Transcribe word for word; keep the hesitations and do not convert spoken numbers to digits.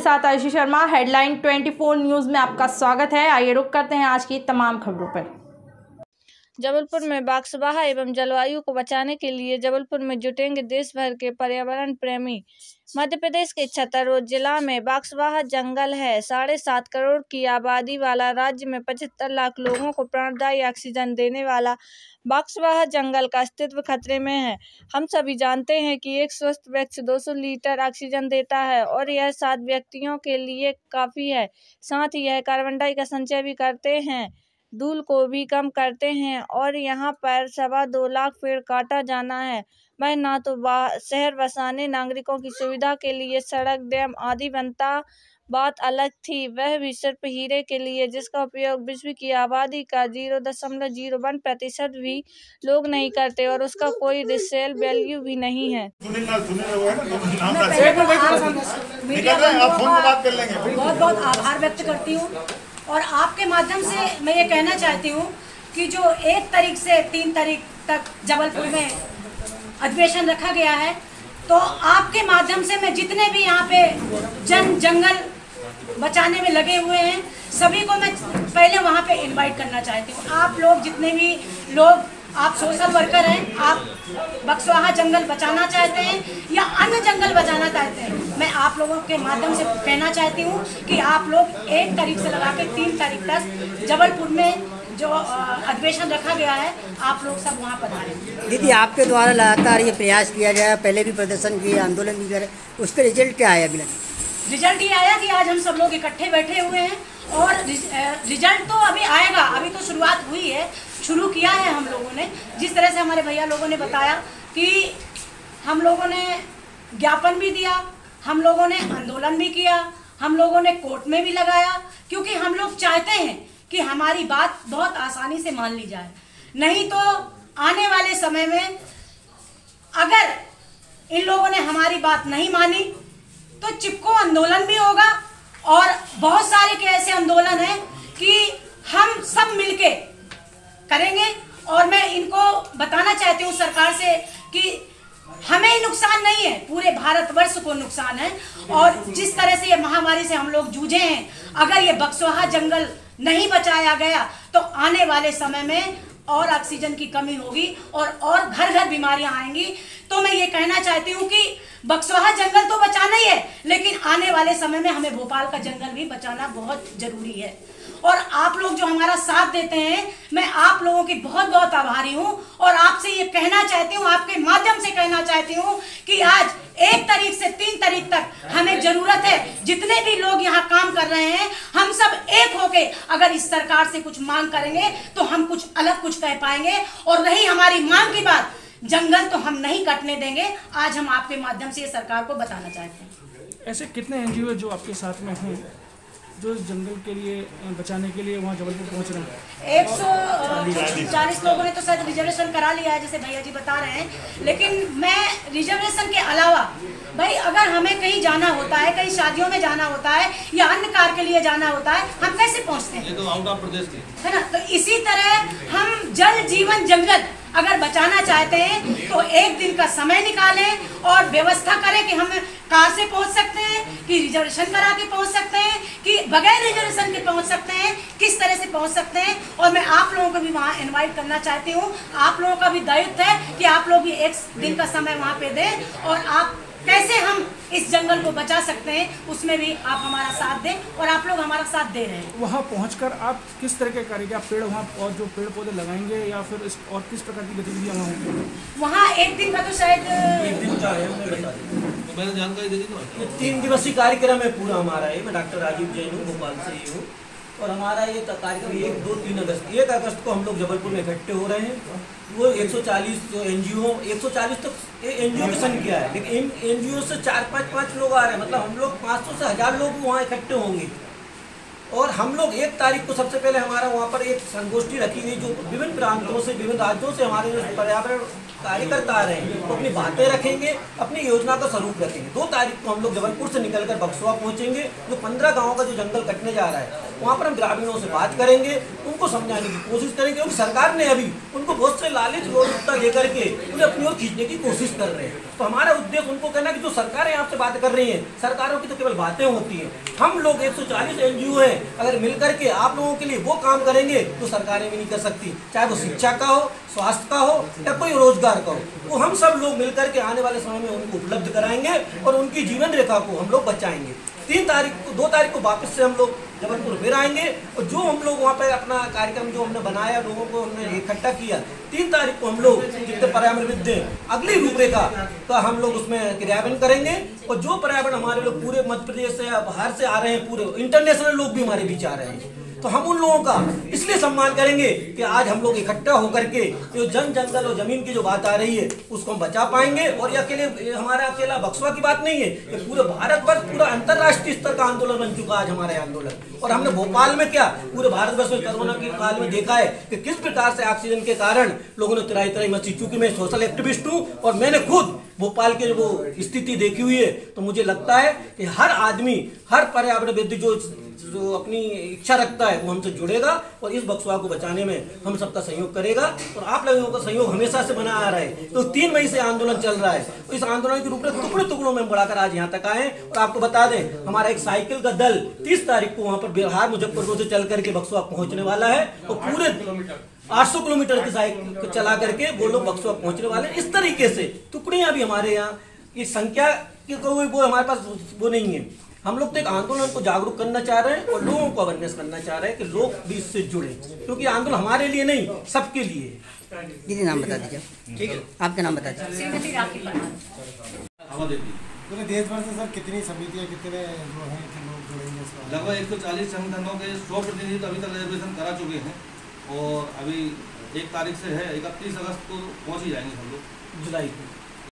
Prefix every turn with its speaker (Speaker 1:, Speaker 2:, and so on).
Speaker 1: साथ आयुषी शर्मा। हेडलाइन चौबीस न्यूज़ में आपका स्वागत है। आइए रुक करते हैं आज की तमाम खबरों पर।
Speaker 2: जबलपुर में बाघसुबाह एवं जलवायु को बचाने के लिए जबलपुर में जुटेंगे देश भर के पर्यावरण प्रेमी। मध्य प्रदेश के छतरपुर जिला में बाघसुबाह जंगल है। साढ़े सात करोड़ की आबादी वाला राज्य में पचहत्तर लाख लोगों को प्राणदायी ऑक्सीजन देने वाला बाघसुबाह जंगल का अस्तित्व खतरे में है। हम सभी जानते हैं कि एक स्वस्थ वृक्ष दो सौ लीटर ऑक्सीजन देता है और यह सात व्यक्तियों के लिए काफ़ी है। साथ ही यह कार्बन डाइऑक्साइड का संचय भी करते हैं, धूल को भी कम करते हैं और यहाँ पर सवा दो लाख पेड़ काटा जाना है। वह ना तो शहर बसाने, नागरिकों की सुविधा के लिए सड़क, डैम आदि बनता, बात अलग थी, वह भी सिर्फ हीरे के लिए जिसका उपयोग विश्व की आबादी का जीरो दशमलव जीरो वन प्रतिशत भी लोग नहीं करते और उसका कोई रिसेल वैल्यू भी नहीं है।
Speaker 3: बहुत बहुत आभार व्यक्त करती हूँ और आपके माध्यम से मैं ये कहना चाहती हूँ कि जो एक तारीख से तीन तारीख तक जबलपुर में अधिवेशन रखा गया है, तो आपके माध्यम से मैं जितने भी यहाँ पे जन जंगल बचाने में लगे हुए हैं सभी को मैं पहले वहाँ पे इनवाइट करना चाहती हूँ। आप लोग जितने भी लोग, आप सोशल वर्कर हैं, आप बाघसुबाह जंगल बचाना चाहते हैं या अन्य जंगल बचाना चाहते हैं, मैं आप लोगों के माध्यम से कहना चाहती हूँ कि आप लोग एक तारीख से लगा के तीन तारीख तक जबलपुर में जो अधिवेशन रखा गया है, आप लोग सब वहाँ पधारें।
Speaker 4: दीदी, आपके द्वारा लगातार ये प्रयास किया जाए, पहले भी प्रदर्शन किए, आंदोलन भी करे, उसका रिजल्ट क्या आया? अभी
Speaker 3: रिजल्ट ये आया कि आज हम सब लोग इकट्ठे बैठे हुए हैं और रिजल्ट तो अभी आएगा, अभी तो शुरुआत हुई है, शुरू किया है हम लोगों ने। जिस तरह से हमारे भैया लोगों ने बताया कि हम लोगों ने ज्ञापन भी दिया, हम लोगों ने आंदोलन भी किया, हम लोगों ने कोर्ट में भी लगाया, क्योंकि हम लोग चाहते हैं कि हमारी बात बहुत आसानी से मान ली जाए। नहीं तो आने वाले समय में अगर इन लोगों ने हमारी बात नहीं मानी तो चिपको आंदोलन भी होगा और बहुत सारे के ऐसे आंदोलन हैं कि हम सब मिलके करेंगे। और मैं इनको बताना चाहती हूँ सरकार से कि हमें नुकसान नहीं है, पूरे भारतवर्ष को नुकसान है। और जिस तरह से ये महामारी से हम लोग जूझे हैं, अगर ये बाघसुबाह जंगल नहीं बचाया गया तो आने वाले समय में और ऑक्सीजन की कमी होगी और और घर घर बीमारियां आएंगी। तो मैं ये कहना चाहती हूँ कि बाघसुबाह जंगल तो बचाना ही है, लेकिन आने वाले समय में हमें भोपाल का जंगल भी बचाना बहुत जरूरी है। और आप लोग जो हमारा साथ देते हैं, मैं आप लोगों की बहुत बहुत आभारी हूँ और आपसे ये कहना चाहती हूँ, आपके माध्यम से कहना चाहती हूँ कि आज एक तारीख से तीन तारीख तक हमें जरूरत है, जितने भी लोग यहाँ काम कर रहे हैं, हम सब एक होके अगर इस सरकार से कुछ मांग करेंगे तो हम कुछ अलग कुछ कह पाएंगे। और रही हमारी मांग की बात, जंगल तो हम नहीं कटने देंगे। आज हम आपके माध्यम से ये सरकार को बताना चाहते हैं।
Speaker 5: ऐसे कितने एनजीओ जो आपके साथ में हैं जो जंगल के लिए बचाने के लिए वहाँ जबलपुर पहुँच रहे हैं?
Speaker 3: एक सौ चालीस लोगों ने तो शायद रिजर्वेशन करा लिया है, जैसे भैया जी बता रहे हैं। लेकिन मैं रिजर्वेशन के अलावा भाई, अगर हमें कहीं जाना होता है, कहीं शादियों में जाना होता है या अन्य कार्य के लिए जाना होता है, हम कैसे पहुँचते हैं? ये तो आउट ऑफ प्रदेश के है ना। तो इसी तरह हम जल जीवन जंगल अगर बचाना चाहते हैं तो एक दिन का समय निकालें और व्यवस्था करें कि हम कार से पहुंच सकते हैं, कि रिजर्वेशन करा के पहुंच सकते हैं, कि बगैर रिजर्वेशन के पहुंच सकते हैं, किस तरह से पहुंच सकते हैं। और मैं आप लोगों को भी वहां इनवाइट करना चाहती हूं। आप लोगों का भी दायित्व है कि आप लोग भी एक दिन का समय वहां पे दें और आप कैसे हम इस जंगल को बचा सकते हैं उसमें भी आप हमारा साथ दें और आप लोग हमारा साथ दे रहे हैं।
Speaker 5: वहाँ पहुंचकर आप किस तरह के करेंगे? आप पेड़ वहाँ और जो पेड़ पौधे लगाएंगे या फिर इस और किस प्रकार की गतिविधियाँ वहाँ होंगी?
Speaker 3: वहाँ एक दिन का तो शायद
Speaker 6: एक दिन का है, मैं बता दूँ, मैंने जानकारी दे दी तो तीन दिवसीय कार्यक्रम है पूरा हमारा। है मैं डॉक्टर राजीव जैन हूँ, भोपाल से ही हूँ और हमारा ये कार्यक्रम एक दो तीन अगस्त एक अगस्त को हम लोग जबलपुर में इकट्ठे हो रहे हैं। वो एक सौ चालीस जो एनजीओ एक सौ चालीस तक एनजीओ की संख्या है, लेकिन इन एनजीओ से चार पाँच पाँच लोग आ रहे हैं, मतलब हम लोग पाँच सौ से हज़ार लोग वहाँ इकट्ठे होंगे। और हम लोग एक तारीख को सबसे पहले हमारा वहाँ पर एक संगोष्ठी रखी गई जो विभिन्न प्रांतों से, विभिन्न राज्यों से हमारे जो पर्यावरण कार्यकर्ता आ रहे हैं, तो अपनी बातें रखेंगे, अपनी योजना का स्वरूप रखेंगे। दो तारीख को हम लोग जबलपुर से निकलकर बाघसुबाह पहुँचेंगे, जो पंद्रह गाँव का जो जंगल कटने जा रहा है वहाँ पर हम ग्रामीणों से बात करेंगे, उनको समझाने की कोशिश करेंगे, क्योंकि सरकार ने अभी उनको बहुत से लालच लोलुपता दे करके उन्हें अपनी ओर खींचने की कोशिश कर रहे हैं। तो हमारा उद्देश्य उनको कहना कि जो सरकारें आपसे बात कर रही हैं, सरकारों की तो केवल बातें होती हैं, हम लोग एक सौ चालीस एन जी ओ हैं, अगर मिल करके आप लोगों के लिए वो काम करेंगे तो सरकारें भी नहीं कर सकती, चाहे वो शिक्षा का हो, स्वास्थ्य का हो या कोई रोजगार का हो, वो हम सब लोग मिलकर के आने वाले समय में उनको उपलब्ध कराएंगे और उनकी जीवन रेखा को हम लोग बचाएंगे। तीन तारीख को दो तारीख को वापस से हम लोग जबलपुर फिर आएंगे और जो हम लोग वहाँ पे अपना कार्यक्रम जो हमने बनाया, लोगों को हमने इकट्ठा किया, तीन तारीख को हम लोग जितने पर्यावरणविद अगली रूपरेखा का हम लोग उसमें क्रियान्वयन करेंगे। और जो पर्यावरण हमारे लोग पूरे मध्य प्रदेश से या बाहर से आ रहे हैं, पूरे इंटरनेशनल लोग भी हमारे बीच आ रहे हैं, तो हम उन लोगों का इसलिए सम्मान करेंगे कि आज हम लोग इकट्ठा होकर के जो जन जंगल और जमीन की जो बात आ रही है उसको हम बचा पाएंगे। और ये अकेले हमारा अकेला बक्सवा की बात नहीं है, ये पूरे भारत वर्ष पूरा अंतर्राष्ट्रीय स्तर का आंदोलन बन चुका आज हमारा आंदोलन। और हमने भोपाल में क्या पूरे भारत वर्ष में कोरोना के काल में देखा है कि किस प्रकार से ऑक्सीजन के कारण लोगों ने तिराई तिराई मची। चूंकि मैं सोशल एक्टिविस्ट हूँ और मैंने खुद भोपाल की वो स्थिति देखी हुई है, तो मुझे लगता है कि हर आदमी, हर पर्यावरणविद जो जो अपनी इच्छा रखता है वो हमसे जुड़ेगा और इस बक्सवा को बचाने में हम सबका सहयोग करेगा। और आप लोगों का सहयोग हमेशा से बना आ रहा है। तो तीन मई से आंदोलन चल रहा है, तो इस आंदोलन के रूप में टुकड़े टुकड़ों में बढ़ाकर आज यहाँ तक आए। और आपको बता दें, हमारा एक साइकिल का दल तीस तारीख को वहाँ पर बिहार मुजफ्फरपुर से चल करके बक्सवा पहुँचने वाला है और पूरे आठ सौ किलोमीटर की साइकिल चला करके वो लोग बक्सवा पहुँचने वाले हैं। इस तरीके से टुकड़ियाँ भी हमारे यहाँ की संख्या की कोई वो हमारे पास वो नहीं है। हम लोग तो एक आंदोलन को जागरूक करना चाह रहे हैं और लोगों को अवेयरनेस करना चाह रहे हैं कि लोग भी इससे जुड़े, क्योंकि आंदोलन हमारे लिए नहीं, सबके लिए।
Speaker 4: दीदी नाम बता दीजिए। ठीक है, आपका नाम बता दीजिए।
Speaker 3: श्रीमती राखी प्रधान।
Speaker 7: पूरे देश भर से सर कितनी समितियाँ, कितने जो हैं कि लोग जुड़ेंगे इस बार?
Speaker 8: लगभग एक सौ चालीस संगठनों के सौ प्रतिनिधि अभी तक रिजर्वेशन करा चुके हैं और अभी एक तारीख से है, इकतीस अगस्त को पहुँच ही जाएंगे हम लोग
Speaker 6: जुलाई को।